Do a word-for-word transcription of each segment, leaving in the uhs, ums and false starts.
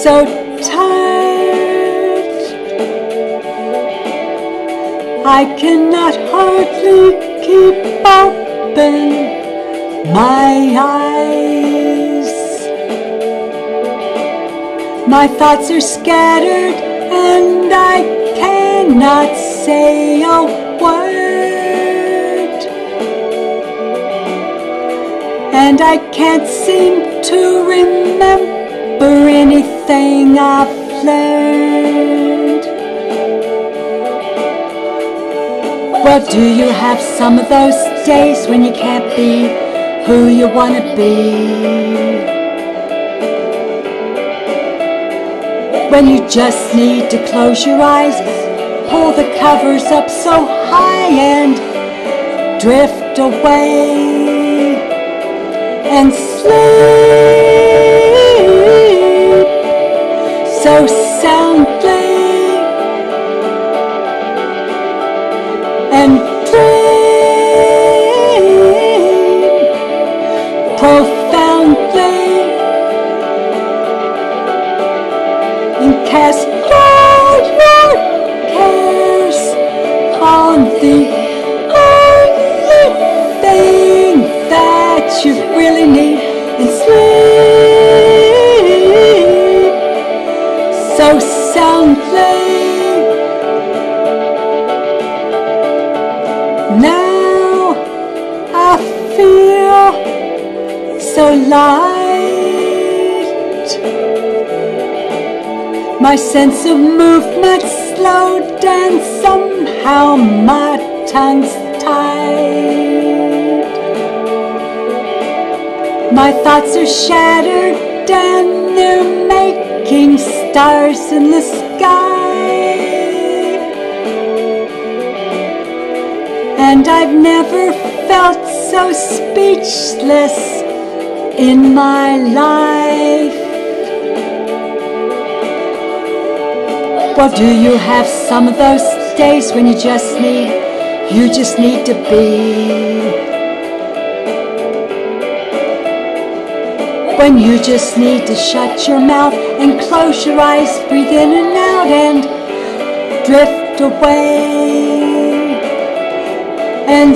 so tired, I cannot hardly keep open my eyes. My thoughts are scattered and I cannot say a word, and I can't seem to remember anything I've learned. Well, do you have some of those days when you can't be who you want to be? When you just need to close your eyes, pull the covers up so high and drift away and sleep so soundly and dream profoundly and cast all your cares on the only thing that you really need, and sleep so soundly. Now I feel so light. My sense of movement slowed and somehow my tongue's tied. My thoughts are shattered and they're making stars in the sky, and I've never felt so speechless in my life. Well, do you have some of those days when you just need, you just need to be? When you just need to shut your mouth and close your eyes, breathe in and out and drift away and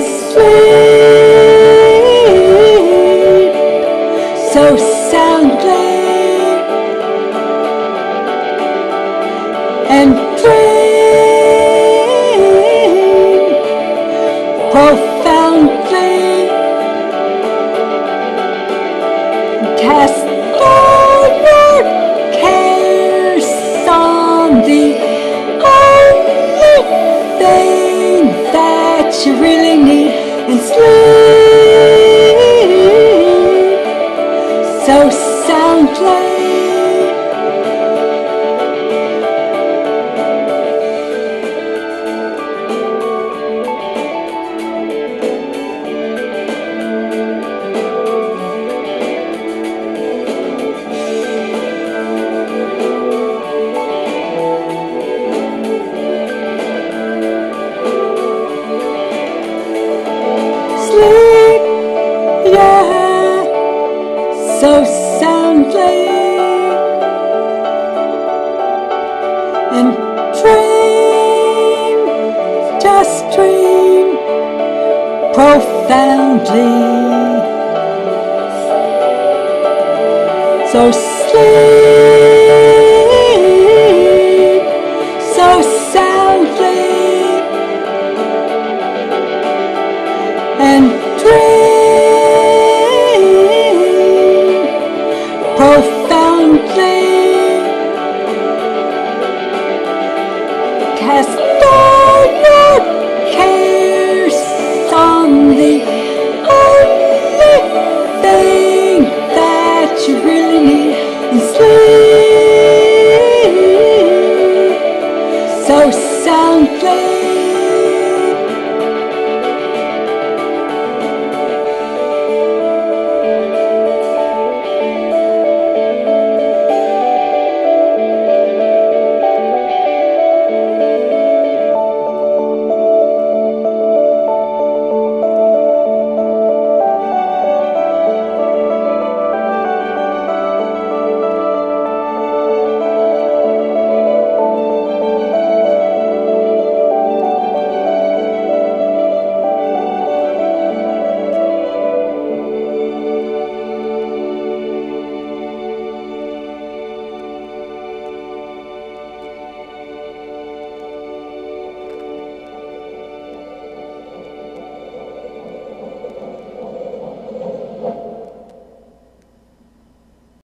sleep so soundly and dream profoundly, cast all your cares on the only thing that you really need, and sleep so soundly. Sleep, yeah, so soundly, and dream, just dream profoundly, so sleep.